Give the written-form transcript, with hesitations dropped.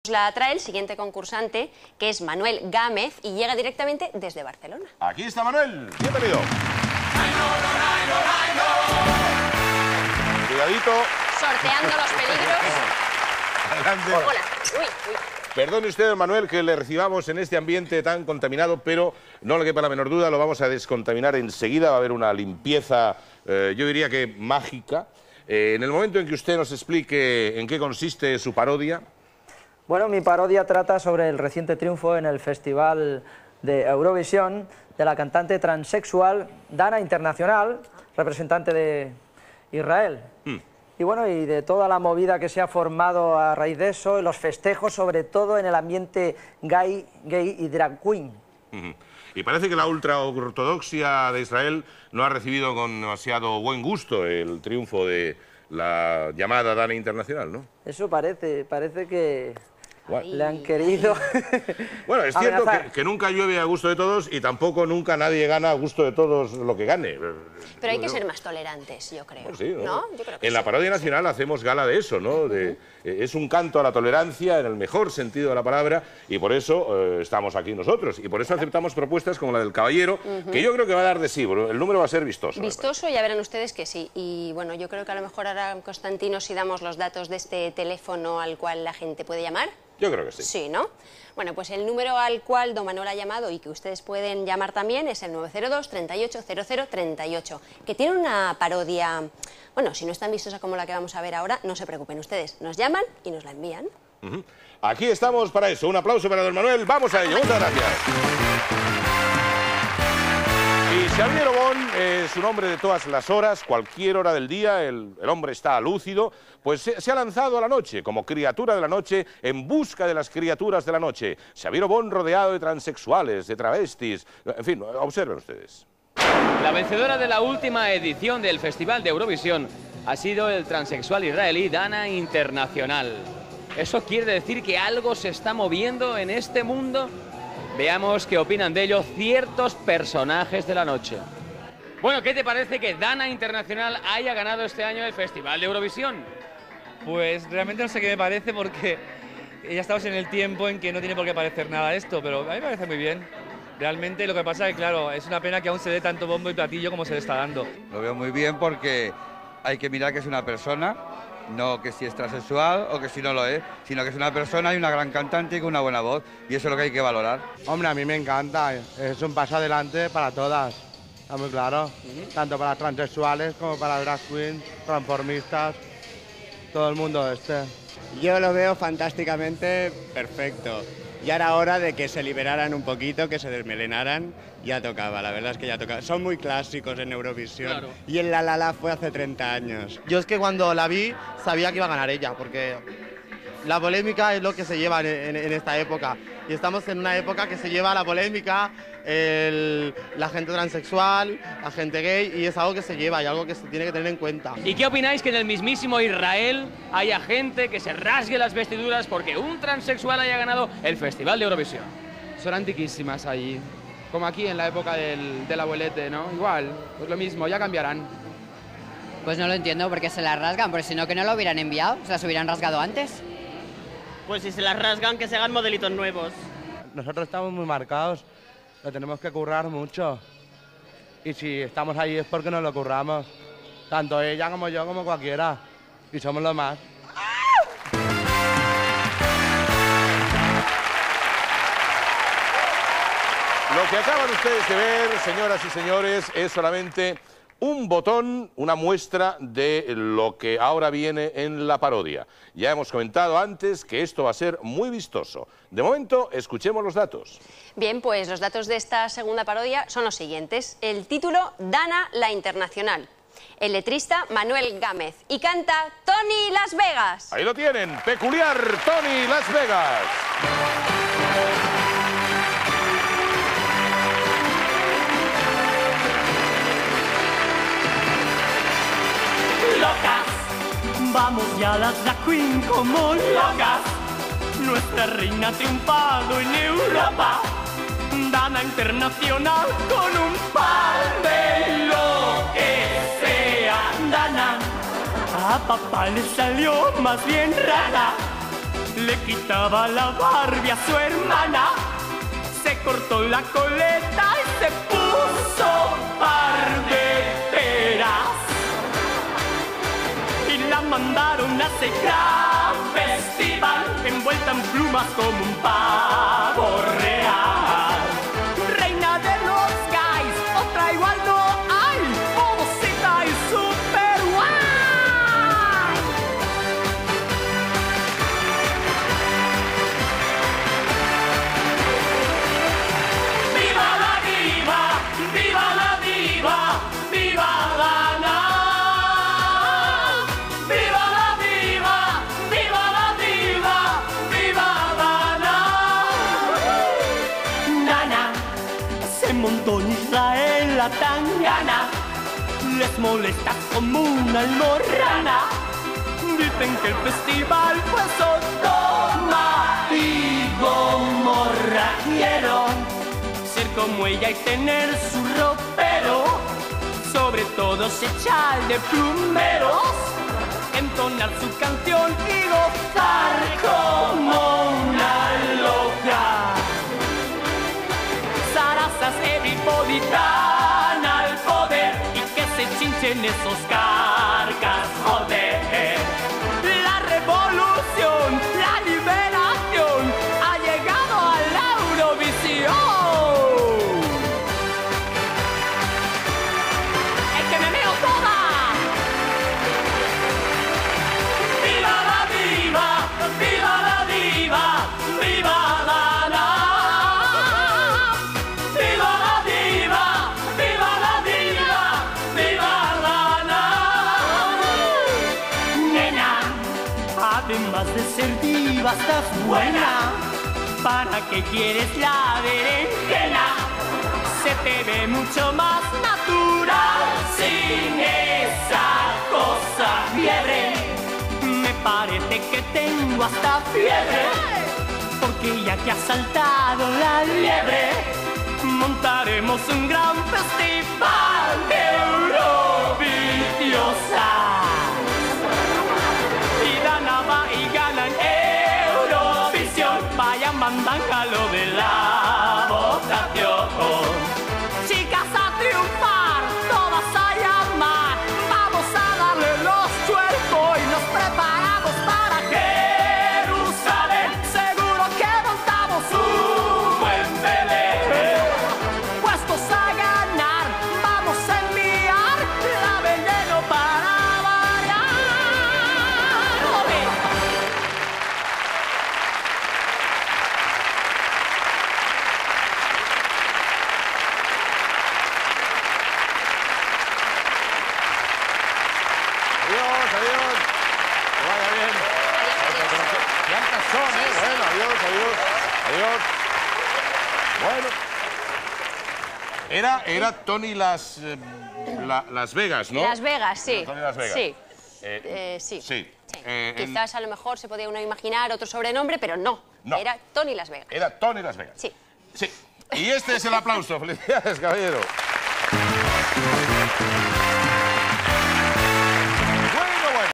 La trae el siguiente concursante, que es Manuel Gámez, y llega directamente desde Barcelona. Aquí está Manuel, bienvenido. Cuidadito. Sorteando los peligros. Adelante. Hola. Uy. Perdone usted, Manuel, que le recibamos en este ambiente tan contaminado, pero no le quepa la menor duda, lo vamos a descontaminar enseguida. Va a haber una limpieza, yo diría que mágica. En el momento en que usted nos explique en qué consiste su parodia. Bueno, mi parodia trata sobre el reciente triunfo en el Festival de Eurovisión de la cantante transexual Dana Internacional, representante de Israel. Y bueno, y de toda la movida que se ha formado a raíz de eso, y los festejos, sobre todo en el ambiente gay y drag queen. Y parece que la ultraortodoxia de Israel no ha recibido con demasiado buen gusto el triunfo de la llamada Dana Internacional, ¿no? Eso parece que le han querido... Bueno, es cierto que nunca llueve a gusto de todos y tampoco nunca nadie gana a gusto de todos lo que gane. Pero hay que ser más tolerantes, yo creo. Pues sí, ¿no? Yo creo que en la parodia nacional hacemos gala de eso, ¿no? Es un canto a la tolerancia en el mejor sentido de la palabra y por eso estamos aquí nosotros. Y por eso aceptamos propuestas como la del caballero, que yo creo que va a dar de sí. El número va a ser vistoso. Vistoso, ya verán ustedes que sí. Y bueno, yo creo que a lo mejor ahora, Constantino, si damos los datos de este teléfono al cual la gente puede llamar. Yo creo que sí. Sí, ¿no? Bueno, pues el número al cual don Manuel ha llamado y que ustedes pueden llamar también es el 902 38 00 38, que tiene una parodia, bueno, si no es tan vistosa como la que vamos a ver ahora, no se preocupen ustedes, nos llaman y nos la envían. Aquí estamos para eso. Un aplauso para don Manuel. Vamos a ello. Muchas gracias. Y Xavier Obón es un hombre de todas las horas, cualquier hora del día, el hombre está lúcido, pues se ha lanzado a la noche, como criatura de la noche, en busca de las criaturas de la noche. Xavier Obón rodeado de transexuales, de travestis, en fin, observen ustedes. La vencedora de la última edición del Festival de Eurovisión ha sido el transexual israelí Dana Internacional. ¿Eso quiere decir que algo se está moviendo en este mundo? Veamos qué opinan de ello ciertos personajes de la noche. Bueno, ¿qué te parece que Dana Internacional haya ganado este año el Festival de Eurovisión? Pues realmente no sé qué me parece porque ya estamos en el tiempo en que no tiene por qué parecer nada esto, pero a mí me parece muy bien. Realmente lo que pasa es que, claro, es una pena que aún se dé tanto bombo y platillo como se le está dando. Lo veo muy bien porque hay que mirar que es una persona, no que si es transexual o que si no lo es, sino que es una persona y una gran cantante y con una buena voz, y eso es lo que hay que valorar. Hombre, a mí me encanta, es un paso adelante para todas, está muy claro, tanto para transexuales como para drag queens, transformistas, todo el mundo este. Yo lo veo fantásticamente perfecto. Ya era hora de que se liberaran un poquito, que se desmelenaran. Ya tocaba, la verdad es que ya tocaba. Son muy clásicos en Eurovisión. Claro. Y en La La La fue hace 30 años. Yo es que cuando la vi sabía que iba a ganar ella, porque la polémica es lo que se lleva en esta época. Y estamos en una época que se lleva la polémica, la gente transexual, la gente gay, y es algo que se lleva y algo que se tiene que tener en cuenta. ¿Y qué opináis que en el mismísimo Israel haya gente que se rasgue las vestiduras porque un transexual haya ganado el Festival de Eurovisión? Son antiquísimas allí, como aquí en la época del abuelete, ¿no? Igual, pues lo mismo, ya cambiarán. Pues no lo entiendo, porque se las rasgan, porque si no, que no lo hubieran enviado, se las hubieran rasgado antes. Pues si se las rasgan, que se hagan modelitos nuevos. Nosotros estamos muy marcados, lo tenemos que currar mucho. Y si estamos ahí es porque nos lo curramos. Tanto ella como yo como cualquiera. Y somos los más. Lo que acaban ustedes de ver, señoras y señores, es solamente un botón, una muestra de lo que ahora viene en la parodia. Ya hemos comentado antes que esto va a ser muy vistoso. De momento, escuchemos los datos. Bien, pues los datos de esta segunda parodia son los siguientes. El título, Dana la Internacional. El letrista, Manuel Gámez. Y canta Tony Las Vegas. Ahí lo tienen, peculiar Tony Las Vegas. Locas, vamos ya las drag queen como locas. Nuestra reina ha triunfado en Europa. Dana Internacional con un par de lo que sea. Dana, a papá le salió más bien rara. le quitaba la Barbie a su hermana, se cortó la coleta y se puso par de peras. Y la mandaron a ese gran festival, envuelta en plumas como un pavo real. Reina de los gays, otra igual no hay, modosita y super guay. ¡Viva la diva! ¡Viva la diva! ¡Viva Dana! ¡Viva la diva! ¡Viva la diva! ¡Viva Dana! Dana se montó en Israel la tangana, les molesta como una almorrana. Dicen que el festival fue Sodoma y Gomorra. Quiero ser como ella y tener su ropero, sobre todo se echar de plumeros, entonar su canción y gozar como una loca. Zarazas, everybody tan al poder, y que se chinchen esos carcas, joder. La revolución, la liberación ha llegado a la Eurovisión. ¡Es que me meo toda! ¡Viva la diva! ¡Viva la diva! ¡Viva Dana! ¡Viva la diva! ¡Viva la diva! ¡Viva Dana! Nena, además de ser diva, estás buena. ¿Para qué quieres la berenjena? Se te ve mucho más natural sin esa cosa fiebre. Me parece que tengo hasta fiebre, porque ya que ha saltado la liebre, montaremos un gran festival de Eurovisiosas. Y Dana va y gana en Eurovisión. Vaya mandanga lo de la votación. Chicas a triunfar, todas a llamar. Vamos a darle los cuerpos y nos preparamos para Jerusalén. Seguro que montamos un buen Belén. Puestos a ganar, vamos a enviar la veneno para variar. Joder. Adiós, adiós. Que vaya bien. ¿Cuántas son, Bueno, adiós, adiós. Adiós. Bueno. Era Tony Las Vegas, ¿no? Las Vegas, sí. Tony Las Vegas. Sí. Sí. Sí. Quizás a lo mejor se podía uno imaginar otro sobrenombre, pero no. No. Era Tony Las Vegas. Era Tony Las Vegas. Sí. Sí. Y este es el aplauso. Felicidades, caballero.